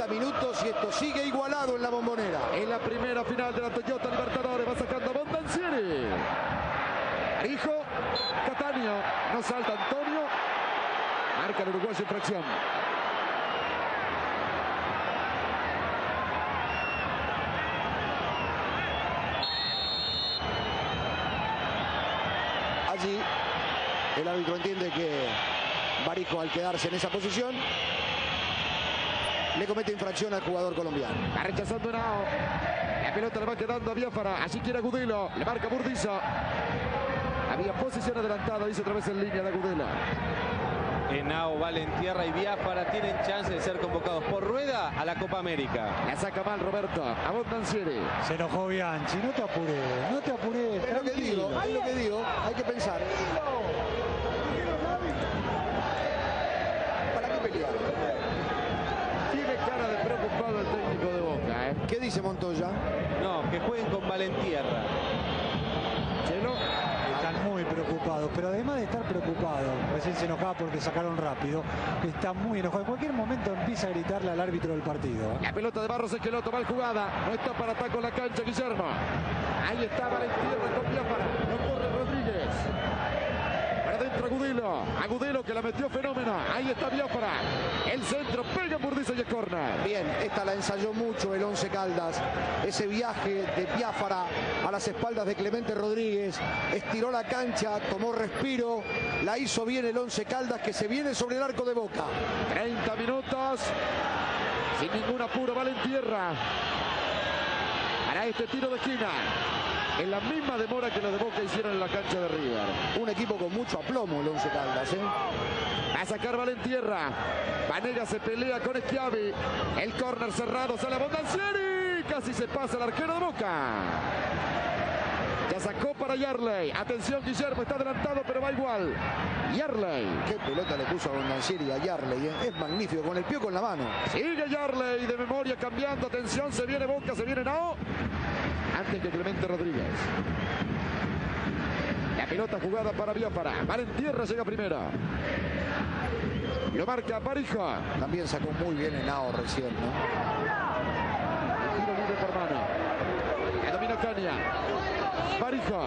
30 minutos y esto sigue igualado en la Bombonera. En la primera final de la Toyota Libertadores va sacando a Bondancieri. Hijo, Catania, no salta Antonio. Marca el uruguayo infracción. Allí el árbitro entiende que Barijo, al quedarse en esa posición, le comete infracción al jugador colombiano. Va rechazando Henao. La pelota le va quedando a Biafara. Allí quiere Agudelo. Le marca Burdizo. Había posición adelantada, dice otra vez en línea de Agudelo. Henao, Valentierra y Biafara tienen chance de ser convocados por Rueda a la Copa América. La saca mal Roberto. A Bondancieri. Se enojó Bianchi. No te apures, no te apures. Es lo que digo, es lo que digo. Hay que pensar. ¿Para qué pelear? Tiene cara de preocupado el técnico de Boca, ¿eh? ¿Qué dice Montoya? No, que jueguen con Valentierra. Chelo. Están muy preocupados, pero además de estar preocupados, recién se enojaba porque sacaron rápido, está muy enojado. En cualquier momento empieza a gritarle al árbitro del partido. La pelota de Barros Esqueloto, mal jugada. No está para atacar la cancha, Guillermo. Ahí está Valentierra con Biafara. No corre Rodríguez. Para adentro Agudelo. Agudelo que la metió fenómeno. Ahí está Biafara. El centro pega en Burdizo y es córner. Bien, esta la ensayó mucho el Once Caldas. Ese viaje de Biafara a las espaldas de Clemente Rodríguez. Estiró la cancha, tomó respiro. La hizo bien el Once Caldas, que se viene sobre el arco de Boca. 30 minutos. Sin ningún apuro, Valentierra. Para este tiro de esquina. En la misma demora que los de Boca hicieron en la cancha de River. Un equipo con mucho aplomo el Once Caldas, ¿eh? A sacar Valentierra. Vanega se pelea con Schiavi. El córner cerrado, sale Bondancieri. Casi se pasa el arquero de Boca. Ya sacó para Yarley. Atención, Guillermo está adelantado, pero va igual. Yarley. Qué pelota le puso a Bondancieri a Yarley, ¿eh? Es magnífico, con el pie con la mano. Sigue Yarley de memoria cambiando. Atención, se viene Boca, se viene Nao. Antes que Clemente Rodríguez. La pelota jugada para Biafara. Valentierra llega primero. Lo marca Barijo. También sacó muy bien Henao recién, ¿no? Tiro libre por mano. La domina Caña. Barijo.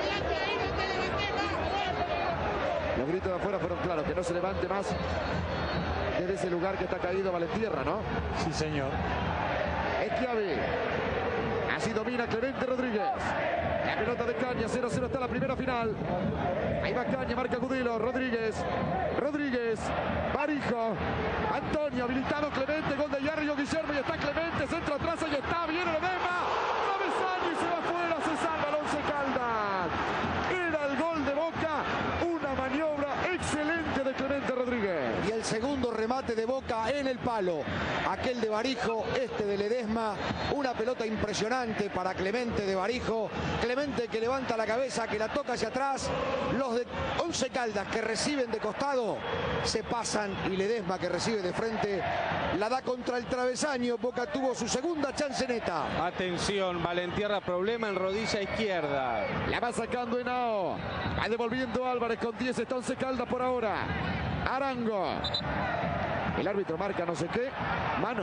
Los gritos de afuera fueron claros. Que no se levante más desde ese lugar que está caído Valentierra, ¿no? Sí, señor. Schiavi. Así domina Clemente Rodríguez. La pelota de Caña, 0-0 está la primera final. Ahí va Caña, marca Agudelo, Rodríguez. Rodríguez, Barijo, Antonio, habilitado Clemente, gol de Yarrio, Guillermo, y está Clemente, centro atrás, y está, viene Ledesma. Travesaño y se va afuera, se salva el Once Caldas. Era el gol de Boca, una maniobra excelente de Clemente Rodríguez. Y el segundo remate de Boca en el palo. Aquel de Barijo, este de Ledesma. Una pelota impresionante para Clemente de Barijo. Clemente que levanta la cabeza, que la toca hacia atrás. Los de Once Caldas que reciben de costado se pasan, y Ledesma que recibe de frente la da contra el travesaño. Boca tuvo su segunda chance neta. Atención, Valentierra, problema en rodilla izquierda. La va sacando Henao. Va devolviendo Álvarez con 10. Está Once Caldas por ahora. Arango. El árbitro marca no sé qué. Mano.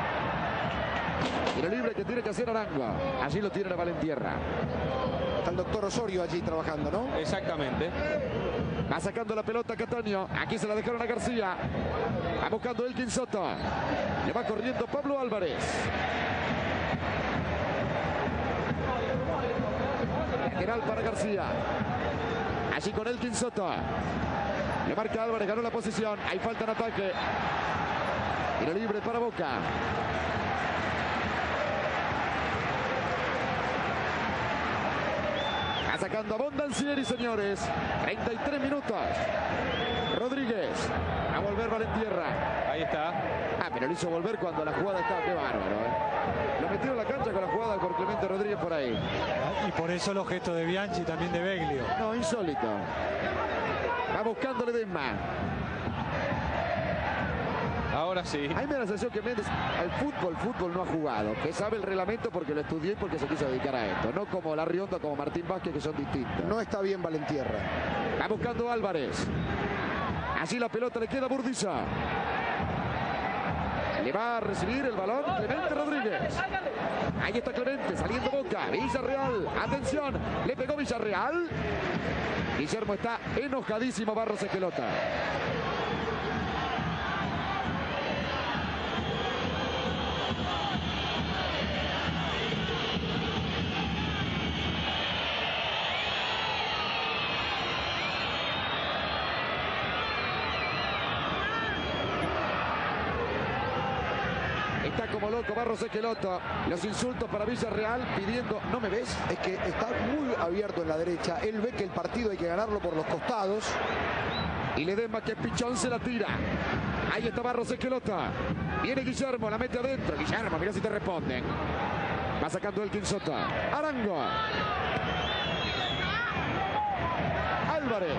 Tiro libre que tiene que hacer Arango. Allí lo tiene la Valentierra. Está el doctor Osorio allí trabajando, ¿no? Exactamente. Va sacando la pelota Cataño. Aquí se la dejaron a García. Va buscando Elkin Soto. Le va corriendo Pablo Álvarez. Lateral para García. Allí con Elkin Soto. Le marca Álvarez, ganó la posición. Hay falta en ataque. Tiro libre para Boca. Va sacando a Bondancieri, señores. 33 minutos. Rodríguez. A volver Valentierra. Ahí está. Ah, pero lo hizo volver cuando la jugada estaba. Qué bárbaro, ¿eh? Lo metió en la cancha con la jugada por Clemente Rodríguez por ahí. Y por eso los gestos de Bianchi y también de Beglio. No, insólito. Va buscando Ledesma. Ahora sí. A mí me da la sensación que Méndez al fútbol no ha jugado, que sabe el reglamento porque lo estudió y porque se quiso dedicar a esto, no como La Rionda, como Martín Vázquez, que son distintos. No está bien Valentierra. Va buscando Álvarez. Así la pelota le queda a Burdizo. Le va a recibir el balón Clemente Rodríguez. Ahí está Clemente, saliendo Boca. Villarreal, atención, le pegó Villarreal. Guillermo está enojadísimo, Barros Esquelota. Está como loco Barros Esquelota. Los insultos para Villarreal pidiendo, ¿no me ves? Es que está muy abierto en la derecha. Él ve que el partido hay que ganarlo por los costados. Y Ledesma, que pichón, se la tira. Ahí está Barros Esquelota. Viene Guillermo, la mete adentro. Guillermo, mira si te responden. Va sacando el Sota. Arango. Álvarez.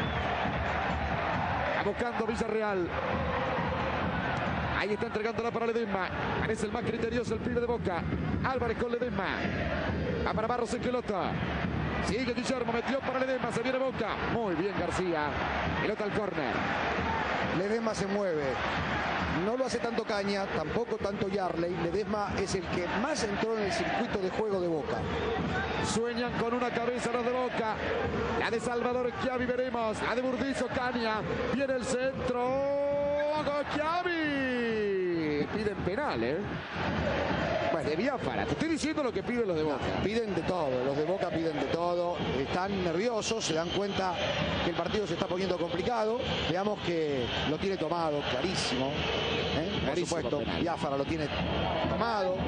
Va buscando Villarreal. Ahí está entregándola para Ledesma. Es el más criterioso el pibe de Boca. Álvarez con Ledesma. Va para Barros Esquelota. Sigue Guillermo, metió para Ledesma. Se viene Boca. Muy bien García. Pelota al córner. Ledesma se mueve. No lo hace tanto Caña, tampoco tanto Yarley. Ledesma es el que más entró en el circuito de juego de Boca. Sueñan con una cabeza los de Boca. La de Salvador Schiavi, veremos. La de Burdizo, Caña. Viene el centro. Schiavi. Piden penal, ¿eh? Bueno, de Biafara. Te estoy diciendo lo que piden los de Boca. Piden de todo, los de Boca piden de todo. Están nerviosos, se dan cuenta que el partido se está poniendo complicado. Veamos que lo tiene tomado, clarísimo. Por Clarísimo supuesto, penal. Biafara lo tiene tomado.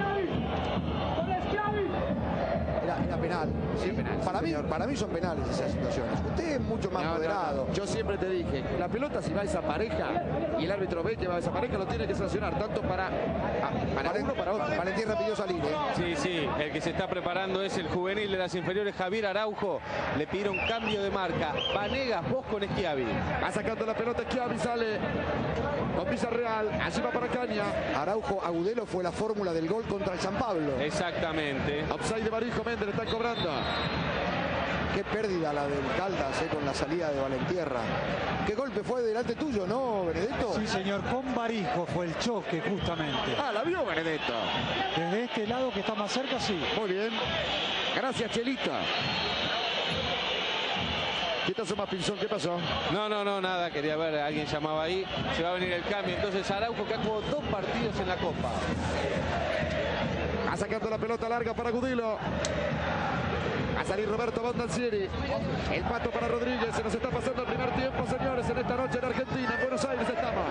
Era penal. Sí, penal, sí, para mí son penales esas situaciones. Usted es mucho más moderado. No. Yo siempre te dije, la pelota si va a esa pareja y el árbitro ve que va a esa pareja, lo tiene que sancionar, tanto para uno para otro. Valentín pidió salir, ¿eh? Sí, el que se está preparando es el juvenil de las inferiores, Javier Araujo. Le pidieron cambio de marca. Vanegas, vos con Schiavi. Va sacando la pelota Schiavi, sale con Villarreal, allí va para Caña. Araujo Agudelo fue la fórmula del gol contra el San Pablo. Exactamente. Offside de Barijo, Méndez le están cobrando. Qué pérdida la del Caldas con la salida de Valentierra. Qué golpe fue delante tuyo, ¿no, Benedetto? Sí, señor, con Barijo fue el choque justamente. Ah, la vio Benedetto. Desde este lado que está más cerca, sí. Muy bien. Gracias, Chelita. ¿Qué pasó, más Pinzón? ¿Qué pasó? No, nada. Quería ver, alguien llamaba ahí. Se va a venir el cambio. Entonces Araujo, que ha jugado 2 partidos en la Copa. Va sacando la pelota larga para Gudilo. Va a salir Roberto Bondancieri. El pato para Rodríguez. Se nos está pasando el primer tiempo, señores, en esta noche en Argentina. En Buenos Aires estamos.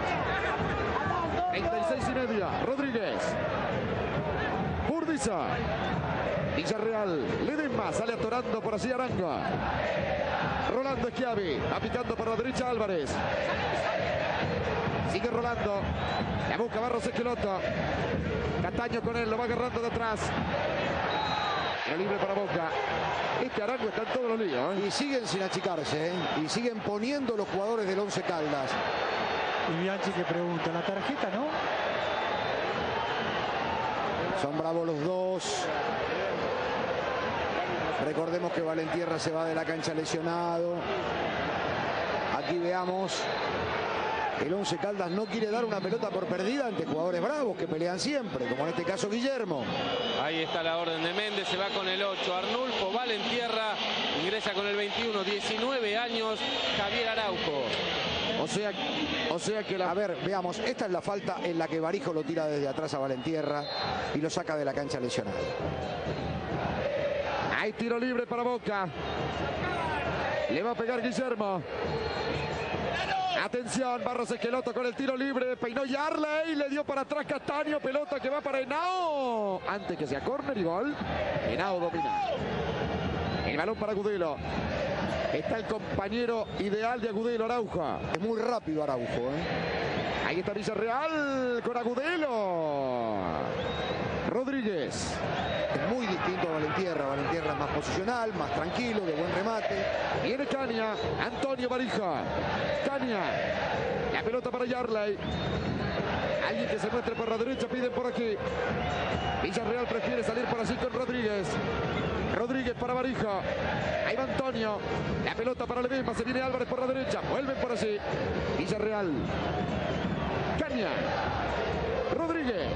36:30. Rodríguez. Burdiza. Villarreal. Ledesma. Sale atorando por así Arango. Rolando Schiavi. Va picando por la derecha Álvarez. Sigue Rolando. La busca Barros Esquelota. Cataño con él. Lo va agarrando de atrás. Pero libre para Boca. Este Arango está en todos los líos, ¿eh? Y siguen sin achicarse, ¿eh? Y siguen poniendo los jugadores del Once Caldas. Y Bianchi que pregunta, ¿la tarjeta no? Son bravos los dos. Recordemos que Valentierra se va de la cancha lesionado. Aquí veamos. El Once Caldas no quiere dar una pelota por perdida ante jugadores bravos que pelean siempre, como en este caso Guillermo. Ahí está la orden de Méndez, se va con el 8. Arnulfo Valentierra ingresa con el 21, 19 años, Javier Araujo. O sea que la... A ver, veamos, esta es la falta en la que Barijo lo tira desde atrás a Valentierra y lo saca de la cancha lesionado. Hay tiro libre para Boca. Le va a pegar Guillermo. Atención, Barros Esquelota con el tiro libre. Peinó Yarley, le dio para atrás Castaño. Pelota que va para Henao. Antes que sea córner y gol. Henao domina. El balón para Agudelo. Está el compañero ideal de Agudelo, Araujo. Es muy rápido Araujo, ¿eh? Ahí está Villarreal con Agudelo. Rodríguez. Es muy distinto a Valentierra. Valentierra es más posicional, más tranquilo, de buen remate. Viene Caña, Antonio Barija. Caña, la pelota para Yarley. Alguien que se muestre por la derecha, piden por aquí. Villarreal prefiere salir por así con Rodríguez. Rodríguez para Barija. Ahí va Antonio. La pelota para Ledesma. Se viene Álvarez por la derecha. Vuelven por así. Villarreal. Caña. Rodríguez.